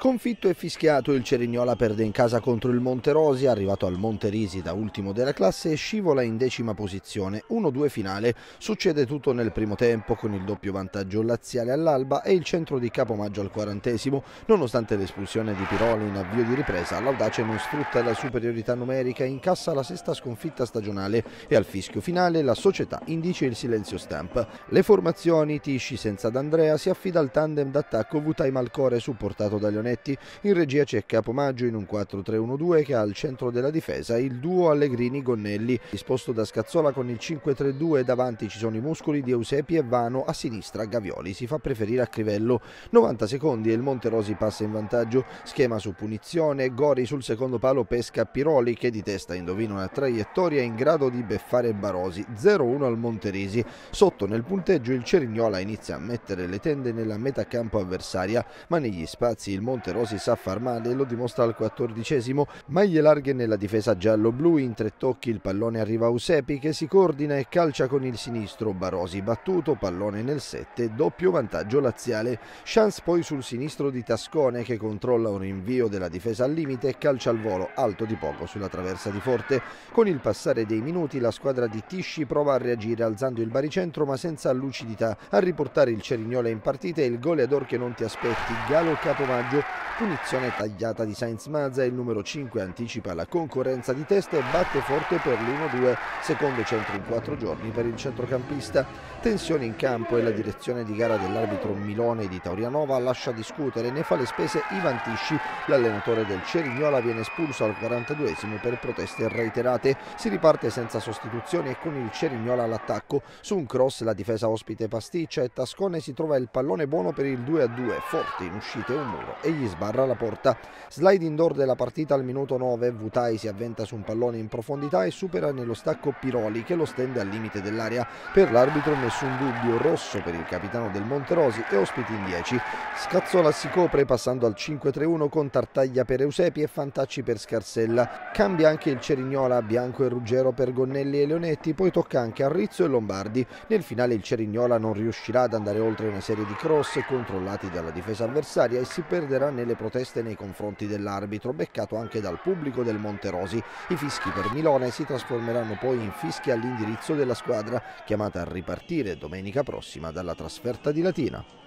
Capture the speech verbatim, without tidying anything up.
Sconfitto e fischiato, il Cerignola perde in casa contro il Monterosi, arrivato al Monterisi da ultimo della classe e scivola in decima posizione. uno due finale. Succede tutto nel primo tempo con il doppio vantaggio laziale all'alba e il centro di Capomaggio al quarantesimo. Nonostante l'espulsione di Piroli in avvio di ripresa, l'Audace non sfrutta la superiorità numerica, incassa la sesta sconfitta stagionale e al fischio finale la società indice il silenzio stampa. Le formazioni: Tisci senza D'Andrea, si affida al tandem d'attacco Vutai Malcore supportato da Leonetti. In regia c'è Capomaggio in un quattro tre uno due che ha al centro della difesa il duo Allegrini-Gonnelli, disposto da Scazzola con il cinque tre due, davanti ci sono i muscoli di Eusepi e Vano, a sinistra Gavioli si fa preferire a Crivello. novanta secondi e il Monterosi passa in vantaggio, schema su punizione, Gori sul secondo palo pesca Piroli che di testa indovina una traiettoria in grado di beffare Barosi. zero uno al Monterisi. Sotto nel punteggio il Cerignola inizia a mettere le tende nella metà campo avversaria, ma negli spazi il Monterosi sa far male e lo dimostra al quattordicesimo. Maglie larghe nella difesa giallo-blu, in tre tocchi il pallone arriva a Eusepi che si coordina e calcia con il sinistro. Barosi battuto, pallone nel sette, doppio vantaggio laziale. Chance poi sul sinistro di Tascone che controlla un rinvio della difesa al limite e calcia al volo, alto di poco sulla traversa di Forte. Con il passare dei minuti la squadra di Tisci prova a reagire alzando il baricentro ma senza lucidità. A riportare il Cerignola in partita è il goleador che non ti aspetti, Galo Capomaggio. Punizione tagliata di Sainz Mazza e il numero cinque anticipa la concorrenza di testa e batte Forte per l'uno due, secondo centro in quattro giorni per il centrocampista. Tensione in campo e la direzione di gara dell'arbitro Milone di Taurianova lascia discutere, ne fa le spese Ivan Tisci. L'allenatore del Cerignola viene espulso al quarantaduesimo per proteste reiterate. Si riparte senza sostituzioni e con il Cerignola all'attacco. Su un cross la difesa ospite pasticcia e Tascone si trova il pallone buono per il due a due. Forte in uscita e un muro e gli sbarra la porta. Slide indoor della partita al minuto nove, Vutai si avventa su un pallone in profondità e supera nello stacco Piroli che lo stende al limite dell'area. Per l'arbitro nessun dubbio, rosso per il capitano del Monterosi e ospiti in dieci. Scazzola si copre passando al cinque tre uno con Tartaglia per Eusepi e Fantacci per Scarsella. Cambia anche il Cerignola, Bianco e Ruggero per Gonnelli e Leonetti, poi tocca anche a Rizzo e Lombardi. Nel finale il Cerignola non riuscirà ad andare oltre una serie di cross controllati dalla difesa avversaria e si perderà nelle proteste nei confronti dell'arbitro, beccato anche dal pubblico del Monterosi. I fischi per Milone si trasformeranno poi in fischi all'indirizzo della squadra, chiamata a ripartire domenica prossima dalla trasferta di Latina.